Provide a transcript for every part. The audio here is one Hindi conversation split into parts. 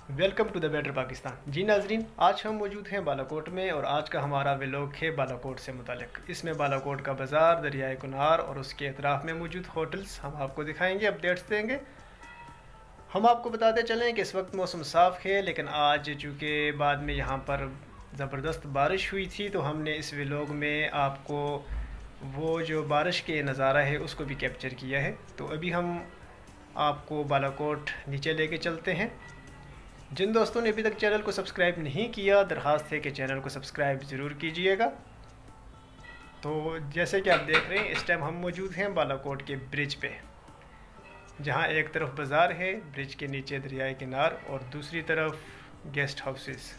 Welcome to the better Pakistan. जी नाजरीन, आज हम मौजूद हैं बालाकोट में और आज का हमारा व्लॉग है बालाकोट से मुतालिक। इसमें बालाकोट का बाज़ार, दरियाए कुनार और उसके अतराफ़ में मौजूद होटल्स हम आपको दिखाएंगे, अपडेट्स देंगे। हम आपको बताते चलें कि इस वक्त मौसम साफ़ है, लेकिन आज चूँकि बाद में यहाँ पर ज़बरदस्त बारिश हुई थी तो हमने इस व्लॉग में आपको वो जो बारिश के नज़ारा है उसको भी कैप्चर किया है। तो अभी हम आपको बालाकोट नीचे लेके चलते हैं। जिन दोस्तों ने अभी तक चैनल को सब्सक्राइब नहीं किया, दरख्वास्त है कि चैनल को सब्सक्राइब ज़रूर कीजिएगा। तो जैसे कि आप देख रहे हैं, इस टाइम हम मौजूद हैं बालाकोट के ब्रिज पे, जहां एक तरफ बाज़ार है, ब्रिज के नीचे दरियाए किनार और दूसरी तरफ गेस्ट हाउसेस।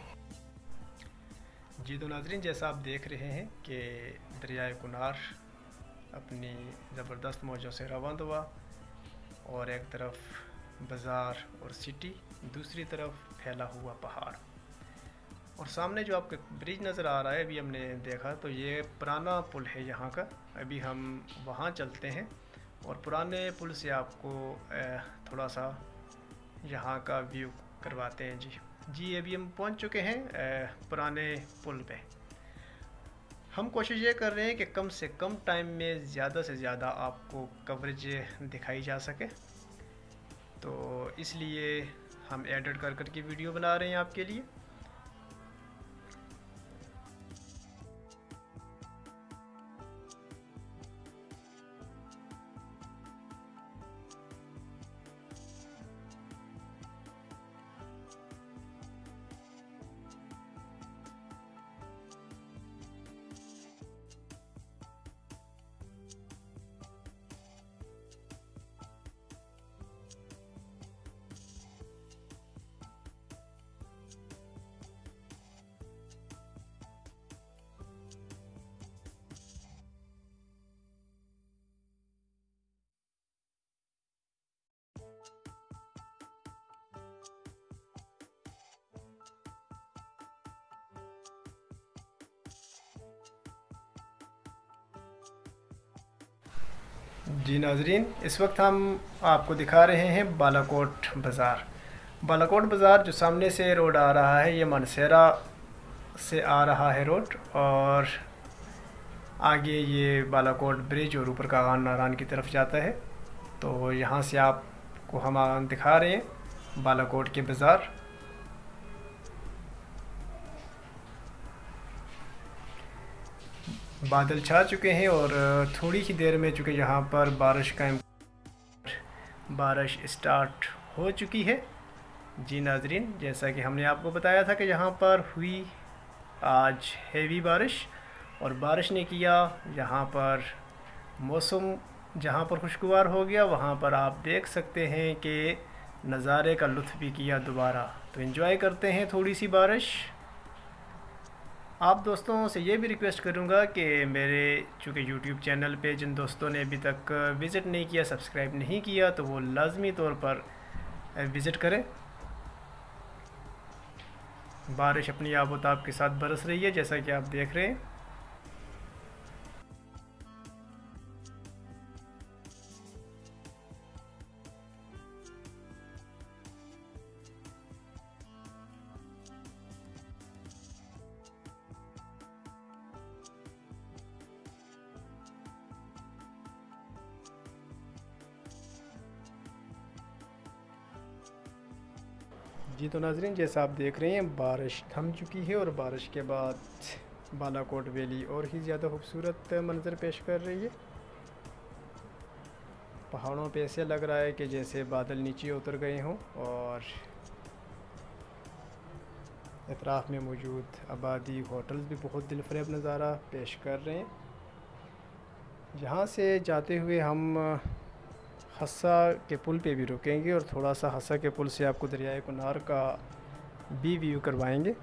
जी तो नाजरीन, जैसा आप देख रहे हैं कि दरियाए कुनार अपनी ज़बरदस्त मौजों से रवान हुआ और एक तरफ बाज़ार और सिटी, दूसरी तरफ फैला हुआ पहाड़। और सामने जो आपको ब्रिज नज़र आ रहा है, अभी हमने देखा तो ये पुराना पुल है यहाँ का। अभी हम वहाँ चलते हैं और पुराने पुल से आपको थोड़ा सा यहाँ का व्यू करवाते हैं। जी अभी हम पहुँच चुके हैं पुराने पुल पे। हम कोशिश ये कर रहे हैं कि कम से कम टाइम में ज़्यादा से ज़्यादा आपको कवरेज दिखाई जा सके, तो इसलिए हम एडिट कर कर के वीडियो बना रहे हैं आपके लिए। जी नाजरीन, इस वक्त हम आपको दिखा रहे हैं बालाकोट बाज़ार। बालाकोट बाज़ार जो सामने से रोड आ रहा है, ये मानसेरा से आ रहा है रोड, और आगे ये बालाकोट ब्रिज और ऊपर कागान नारायण की तरफ जाता है। तो यहाँ से आपको हम दिखा रहे हैं बालाकोट के बाज़ार। बादल छा चुके हैं और थोड़ी ही देर में चूँकि यहाँ पर बारिश स्टार्ट हो चुकी है। जी नाजरीन, जैसा कि हमने आपको बताया था कि यहाँ पर हुई आज हेवी बारिश, और बारिश ने किया यहाँ पर मौसम जहाँ पर खुशगवार हो गया, वहाँ पर आप देख सकते हैं कि नज़ारे का लुत्फ़ भी किया दोबारा। तो एंजॉय करते हैं थोड़ी सी बारिश। आप दोस्तों से ये भी रिक्वेस्ट करूँगा कि मेरे चूँकि यूट्यूब चैनल पे जिन दोस्तों ने अभी तक विज़िट नहीं किया, सब्सक्राइब नहीं किया, तो वो लाजमी तौर पर विज़िट करें। बारिश अपनी आबोताब के साथ बरस रही है, जैसा कि आप देख रहे हैं। जी तो नाजरीन, जैसा आप देख रहे हैं, बारिश थम चुकी है और बारिश के बाद बालाकोट वैली और ही ज़्यादा खूबसूरत मंज़र पेश कर रही है। पहाड़ों पे ऐसे लग रहा है कि जैसे बादल नीचे उतर गए हों, और अतराफ़ में मौजूद आबादी, होटल्स भी बहुत दिलफरेब नज़ारा पेश कर रहे हैं। यहाँ से जाते हुए हम हस्सा के पुल पे भी रुकेंगे और थोड़ा सा हस्सा के पुल से आपको दरियाए कुनार का भी व्यू करवाएंगे।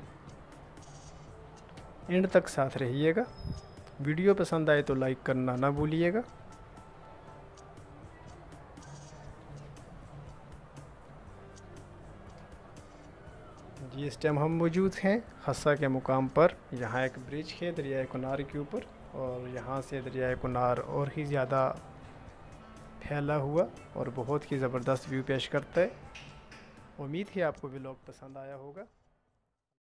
एंड तक साथ रहिएगा। वीडियो पसंद आए तो लाइक करना ना भूलिएगा। जी इस टाइम हम मौजूद हैं हस्सा के मुकाम पर। यहाँ एक ब्रिज है दरियाए कुनार के ऊपर, और यहाँ से दरियाए कुनार और ही ज़्यादा फैला हुआ और बहुत ही ज़बरदस्त व्यू पेश करता है। उम्मीद है आपको व्लॉग पसंद आया होगा।